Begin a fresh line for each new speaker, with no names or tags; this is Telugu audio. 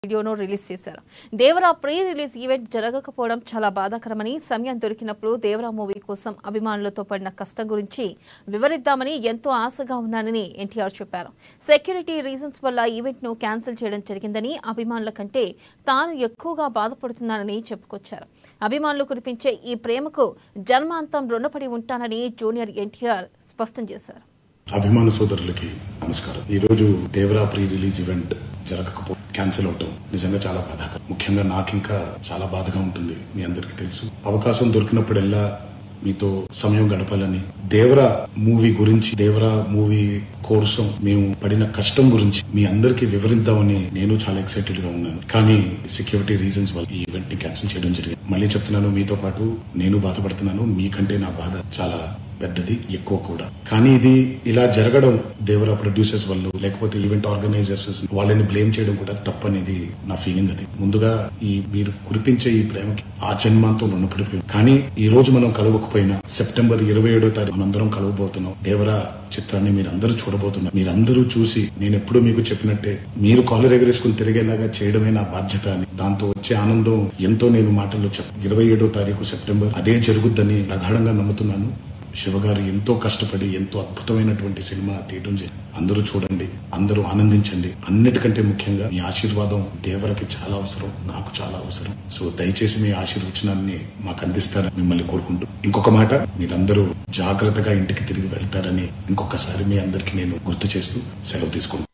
వీడియోను రిలీజ్ చేశారు. దేవరా ప్రీ రిలీజ్ ఈవెంట్ జరగకపోవడం చాలా బాధాకరమని, సమయం దొరికినప్పుడు దేవరా మూవీ కోసం అభిమానులతో పడిన కష్టం గురించి వివరిద్దామని ఎంతో ఆశగా ఉన్నానని ఎన్టీఆర్ చెప్పారు. సెక్యూరిటీ రీజన్స్ వల్ల ఈవెంట్ ను క్యాన్సిల్ చేయడం జరిగిందని, అభిమానుల కంటే తాను ఎక్కువగా బాధపడుతున్నానని చెప్పుకొచ్చారు. అభిమానులు కురిపించే ఈ ప్రేమకు జన్మాంతం రుణపడి ఉంటానని జూనియర్ ఎన్టీఆర్ స్పష్టం చేశారు.
అభిమాన సోదరులకి నమస్కారం. ఈ రోజు దేవరా ప్రీ రిలీజ్ ఈవెంట్ జరగకపోతే క్యాన్సిల్ అవటం నిజంగా చాలా బాధాకరం. ముఖ్యంగా నాకు ఇంకా చాలా బాధగా ఉంటుంది. మీ అందరికీ తెలుసు, అవకాశం దొరికినప్పుడల్లా మీతో సమయం గడపాలని, దేవరా మూవీ గురించి, దేవరా మూవీ కోసం మేము పడిన కష్టం గురించి మీ అందరికీ వివరిద్దామని నేను చాలా ఎక్సైటెడ్ గా ఉన్నాను. కానీ సెక్యూరిటీ రీజన్స్ వల్ల ఈ ఈవెంట్ ని క్యాన్సిల్ చేయడం జరిగింది. మళ్ళీ చెప్తున్నాను, మీతో పాటు నేను బాధపడుతున్నాను. మీకంటే నా బాధ చాలా పెద్దది, ఎక్కువ కూడా. కానీ ఇది ఇలా జరగడం దేవరా ప్రొడ్యూసర్స్ వల్ల, లేకపోతే ఈవెంట్ ఆర్గనైజర్స్ వాళ్ళని బ్లేమ్ చేయడం కూడా తప్పనేది నా ఫీలింగ్. అది ముందుగా మీరు కురిపించే ఈ ప్రేమకి ఆ జన్మాంతో రుణపడిపోయింది. కానీ ఈ రోజు మనం కలవకపోయినా సెప్టెంబర్ 27వ తారీఖు మనందరం కలవబోతున్నాం. దేవరా చిత్రాన్ని మీరందరూ చూడబోతున్నారు. మీరందరూ చూసి నేను ఎప్పుడూ మీకు చెప్పినట్టే మీరు కాలర్ ఎగరేసుకుని తిరిగేలాగా చేయడమే నా బాధ్యత అని, దాంతో వచ్చే ఆనందం ఎంతో నేను మాటల్లో 27వ తారీఖు సెప్టెంబర్ అదే జరుగుద్దని ప్రగాఢంగా నమ్ముతున్నాను. శివ గారు ఎంతో కష్టపడి ఎంతో అద్భుతమైనటువంటి సినిమా తీయడం జరిగింది. అందరూ చూడండి, అందరూ ఆనందించండి. అన్నిటికంటే ముఖ్యంగా మీ ఆశీర్వాదం దేవరకి చాలా అవసరం, నాకు చాలా అవసరం. సో దయచేసి మీ ఆశీర్వచనాన్ని మాకు అందిస్తారని మిమ్మల్ని కోరుకుంటూ, ఇంకొక మాట, మీరందరూ జాగ్రత్తగా ఇంటికి తిరిగి వెళ్తారని ఇంకొకసారి మీ అందరికీ నేను గుర్తు చేస్తూ సెలవు తీసుకుంటాను.